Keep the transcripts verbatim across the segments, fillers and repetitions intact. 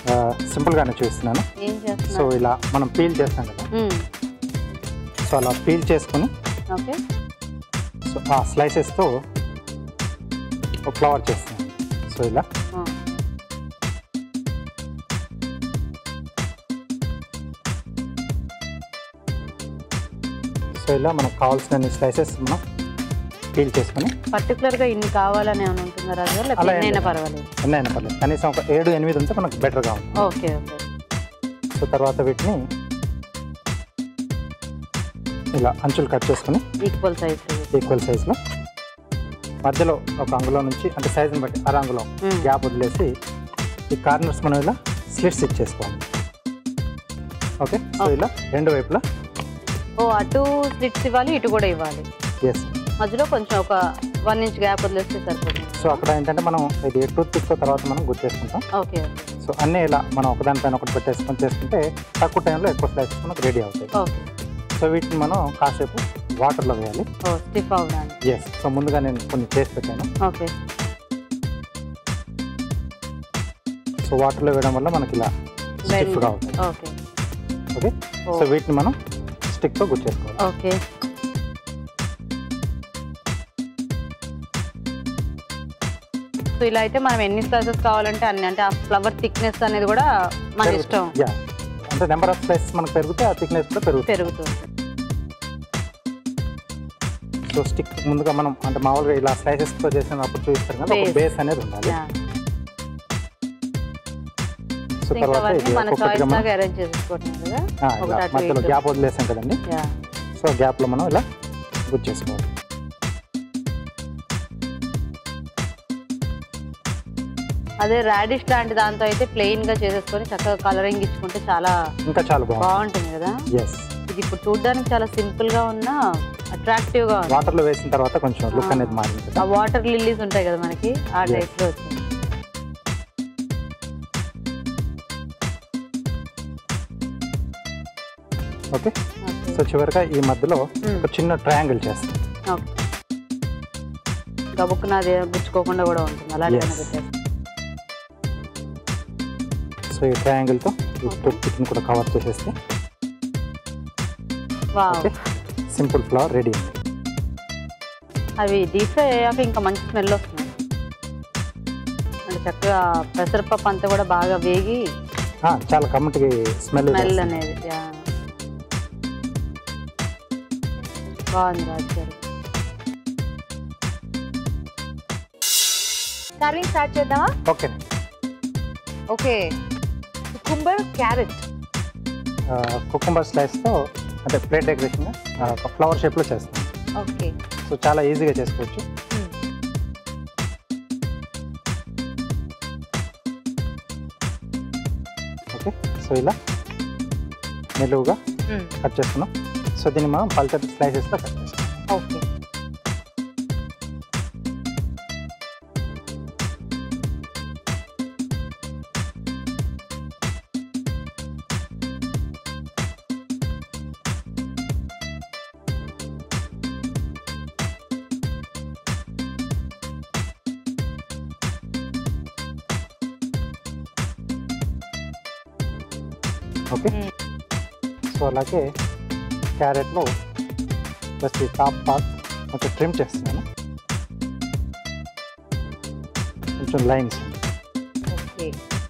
సింపుల్గానే చూస్తున్నాను. సో ఇలా మనం పీల్ చేస్తాం కదా, సో అలా పీల్ చేసుకుని ఓకే సో ఆ స్లైసెస్తో ఒక ఫ్లవర్ చేస్తాను. సో ఇలా సో ఇలా మనకు కావాల్సిన స్లైసెస్ మనం పీల్ చేసుకుని పర్టికులర్గా ఇన్ని కావాలని ఏమైనా ఉంటుందా రాజు గారు? లేకపోతే ఎన్నైనా పర్వాలేదు? ఎన్నైనా పర్లేదు, కనీసం ఒక ఏడు ఎనిమిది ఉంటే మనకు బెటర్గా ఉంటుంది. Okay okay. సో తర్వాత వీటిని ఇలా అంచులు కట్ చేసుకుని ఈక్వల్ సైజ్ ఈక్వల్ సైజ్లో మధ్యలో ఒక అంగుళం నుంచి అంటే సైజుని బట్టి అర అంగుళం గ్యాప్ వదిలేసి ఈ కార్నర్స్ మనం ఇలా స్లిట్స్ ఇచ్చేసుకోవాలి. ఓకే, సో ఇలా రెండు వైపులా ఓ అటు స్లిట్స్ ఇవ్వాలి, ఇటు కూడా ఇవ్వాలి. ఎస్, మధ్యలో కొంచెం ఒక వన్ ఇంచ్ గ్యాప్ వదిలేస్తే సరిపోతుంది. సో అక్కడ ఏంటంటే మనం ఇది టూత్ పిక్తో తర్వాత మనం గుర్తేసుకుంటాం. ఓకే, సో అన్నీ ఇలా మనం ఒకదానిపైన ఒకటి పెట్టేసుకొని చేసుకుంటే తక్కువ టైంలో ఎక్కువ స్లైసెస్ మనకు రెడీ అవుతాయి. ఓకే, సో వీటిని మనం కాసేపు వాటర్లో వేయాలి. ఓ స్టిఫ్ అవ్వడానికి. ఎస్, సో ముందుగా నేను కొన్ని చేసి పెట్టాను. ఓకే, సో వాటర్లో వేయడం వల్ల మనకి ఇలా స్టిఫ్గా అవుతుంది. ఓకే ఓకే, సో వీటిని మనం స్టిక్తో గుర్చేసుకోవాలి. ఓకే, సో ఇలా అయితే మనం ఎన్ని స్లైసెస్ కావాలంటే అన్ని, అంటే ఆ ఫ్లవర్ థిక్నెస్ అనేది కూడా మన ఇష్టం. యా, అంటే నెంబర్ ఆఫ్ స్లైసెస్ మనకు పెరిగితే ఆ థిక్నెస్ కూడా పెరుగుతుంది పెరుగుతుంది సో స్టిక్ ముందుగా మనం అంటే మామూలుగా ఇలా స్లైసెస్తో చేసినప్పుడు చూపిస్తారు కదా, ఒక బేస్ అనేది ఉండాలి. సో తర్వాత మధ్యలో గ్యాప్ వదిలేసాం కదండి, సో గ్యాప్లో మనం ఇలా గుర్తు చేసుకోవాలి. అదే రాడిష్ లాంటి దాంతో అయితే ప్లెయిన్ గా చేసేసుకొని చక్కగా కలరింగ్ ఇచ్చుకుంటే చాలా ఇంకా చాలా బాగుంటుంది కదా. ఇది ఇప్పుడు చూడడానికి చాలా సింపుల్ గా ఉన్నా అట్రాక్టివ్ గా ఉంది. వాటర్ లో వేసిన తర్వాత కొంచెం లుక్ అనేది మారింది. ఆ వాటర్ లిల్లీస్ ఉంటాయి కదా మనకి, ఆ టైప్ లో వచ్చింది. ఓకే, సో చివరిగా ఈ మధ్యలో ఒక చిన్న ట్రయాంగిల్ చేస్తాం. ఓకే, గబుక్కునది గుచ్చుకోకుండా కూడా ఉంటుంది అలాగే పెట్టేస్తాం. సో ఈ ట్రయాంగిల్తో ఈ టూత్పిక్ని కూడా కవర్ చేసేస్తే సింపుల్ ఫ్లవర్ రెడీ ఉంది. అవి డీప్ ఫ్రై అయ్యాక ఇంకా మంచి స్మెల్ వస్తుంది, అంటే చక్కగా పెసరపప్పు అంతా కూడా బాగా వేగి చాలా కమ్మటికి స్మెల్ స్మెల్ అనేది బాగుంది. రాజు గారు కార్వింగ్ స్టార్ట్ చేద్దామా? Okay okay, cucumber carrot cucumber స్లైస్తో అంటే ప్లేట్ డెకరేషన్ ఒక ఫ్లవర్ షేప్లో చేస్తాం. ఓకే, సో చాలా ఈజీగా చేసుకోవచ్చు. ఓకే, సో ఇలా నిలువుగా కట్ చేసుకున్నాం. సో దీన్ని మనం పల్చటి స్లైసెస్లో కట్ చేసుకున్నాం. ఓకే, ఓకే, సో అలాగే క్యారెట్లో జస్ట్ ఈ టాప్ పార్ట్ కొంచెం ట్రిమ్ చేస్తున్నాను, కొంచెం లైన్స్. ఓకే,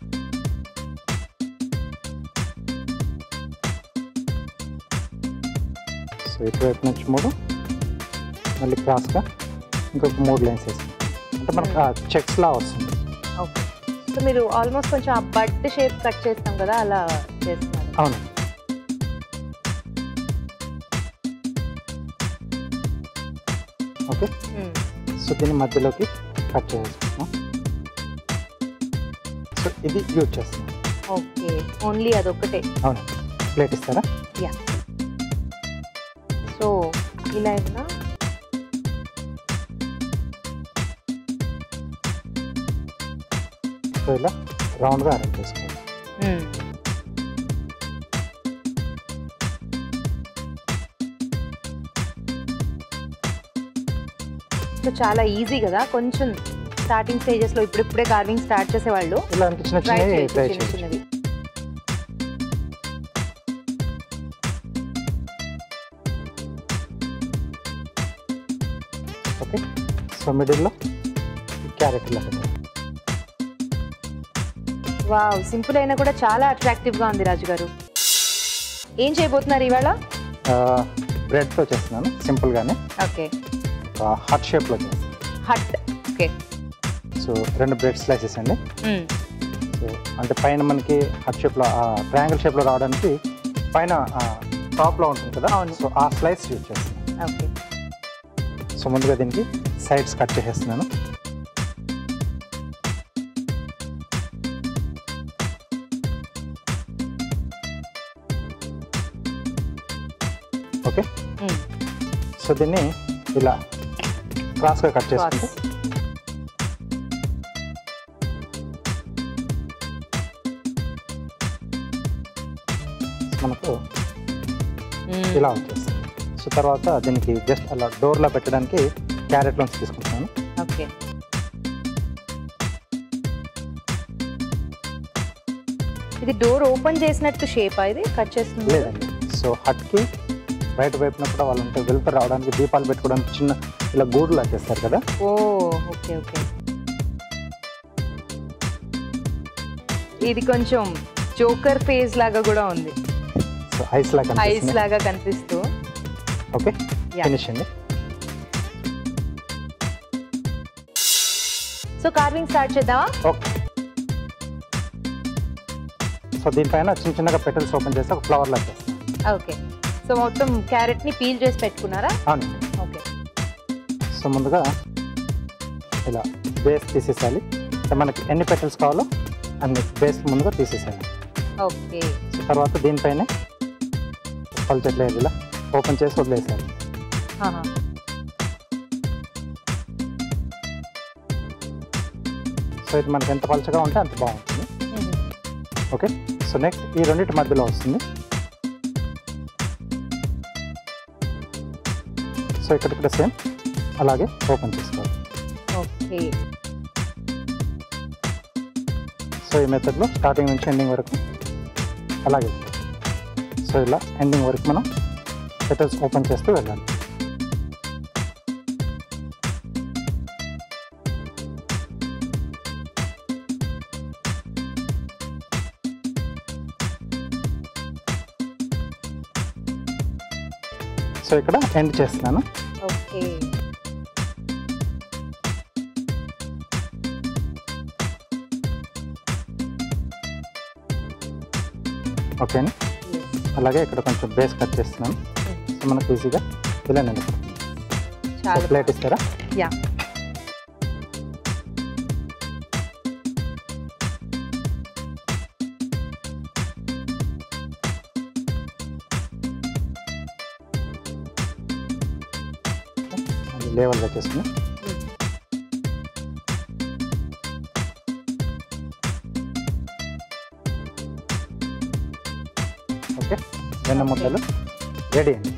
సో ఇటువైపు నుంచి మూడు, మళ్ళీ క్రాస్గా ఇంకొక మూడు లైన్స్ వేసి అంటే మనకు చెక్స్లా వస్తుంది. ఓకే, సో మీరు ఆల్మోస్ట్ కొంచెం ఆ బడ్ షేప్ కట్ చేస్తాం కదా అలా చేస్తున్నారు? అవును. ఓకే, సో దీన్ని మధ్యలోకి కట్ చేసుకుంటున్నాం. సో ఇది యూజ్ చేస్తున్నాం. ఓకే, ఓన్లీ అదొక్కటే? అవునండి. ప్లేట్ ఇస్తారా? యా, సో ఇలా అయినా సో ఇలా రౌండ్గా అరేంజ్ చేసుకోవాలి. సో చాలా ఈజీ కదా, కొంచెం స్టార్టింగ్ స్టేజెస్ లో ఇప్పుడిప్పుడే కార్వింగ్ స్టార్ట్ చేసేవాళ్ళు ఇలాంటి చిన్న ట్రై చిన్నవి చేయొచ్చు ట్రై చిన్న చేయొచ్చు. చిన్నవి. ఓకే, సో మిడిల్లో క్యారెట్ ఇలా పెట్టాలి. వావ్, సింపుల్ అయినా కూడా చాలా అట్రాక్టివ్ గా ఉంది రాజు గారు. ఏం చేయబోతున్నారు ఇవాళ? బ్రెడ్తో చేస్తున్నాను సింపుల్గానే. ఓకే, హార్ట్ షేప్లో చేస్తాను. హట్. ఓకే, సో రెండు బ్రెడ్ స్లైసెస్ అండి. సో అంటే పైన మనకి హార్ట్ షేప్లో ట్రయాంగిల్ షేప్లో రావడానికి పైన టాప్లో ఉంటుంది కదా, సో ఆ స్లైస్ యూజ్ చేస్తున్నాను. ఓకే, సో ముందుగా దీనికి సైడ్స్ కట్ చేసేస్తున్నాను. ఓకే, సో దీన్ని ఇలా క్రాస్గా కట్ చేసుకుంటే మనకు ఇలా వచ్చేస్తుంది. సో తర్వాత దీనికి జస్ట్ అలా డోర్లో పెట్టడానికి క్యారెట్ లోన్స్ తీసుకుంటున్నాను. ఓకే, ఇది డోర్ ఓపెన్ చేసినట్టు షేప్ ఇది కట్ చేస్తుంది లేదండి. సో హట్కి బయట వైపున కూడా వాళ్ళు ఉంటే వెలుతురు రావడానికి దీపాలు పెట్టుకోవడానికి చిన్న ఇలా గూడులా చేస్తారు కదా. ఓ ఓకే ఓకే, ఇది కొంచెం జోకర్ ఫేస్ లాగా కూడా ఉంది. సో ఐస్ లాగా ఐస్ లాగా కనిపిస్తూ. ఓకే, ఫినిష్ అండి. సో కార్వింగ్ స్టార్ట్ చేద్దామా? ఓకే, సో దీనిపైన చిన్న చిన్నగా పెటల్స్ ఓపెన్ చేసి ఒక ఫ్లవర్ లాగా చేస్తాం. ఓకే, సో మొత్తం క్యారెట్ ని పీల్ చేసి పెట్టుకున్నారా? అవునండి. ఓకే, సో ముందుగా ఇలా బేస్ తీసేసాలి. సో మనకి ఎన్ని పెటల్స్ కావాలో అన్ని బేస్ ముందుగా తీసేసాలి. ఓకే, సో తర్వాత దీనిపైన పల్చట్లే ఇలా ఓపెన్ చేసి వదిలేసాలి. సో ఇది మనకి ఎంత పలచగా ఉంటే అంత బాగుంటుంది. ఓకే, సో నెక్స్ట్ ఈ రెండింటి మధ్యలో వస్తుంది. సో ఇక్కడ కూడా సేమ్ అలాగే ఓపెన్ చేసుకోవాలి. ఓకే, సో ఈ మెథడ్లో స్టార్టింగ్ నుంచి ఎండింగ్ వరకు అలాగే. సో ఇలా ఎండింగ్ వరకు మనం పెటల్స్ ఓపెన్ చేస్తూ వెళ్ళాలి. సో ఇక్కడ ఎండ్ చేస్తున్నాను. ఓకే, ఓకే అండి. అలాగే ఇక్కడ కొంచెం బేస్ కట్ చేస్తున్నాను. సో మనకు ఈజీగా ఇలా నేను ప్లేట్ ఇస్తారా? యా, లేవల్గా చేసుకుని ఓకే, వెన్న ముద్దలు రెడీ అండి.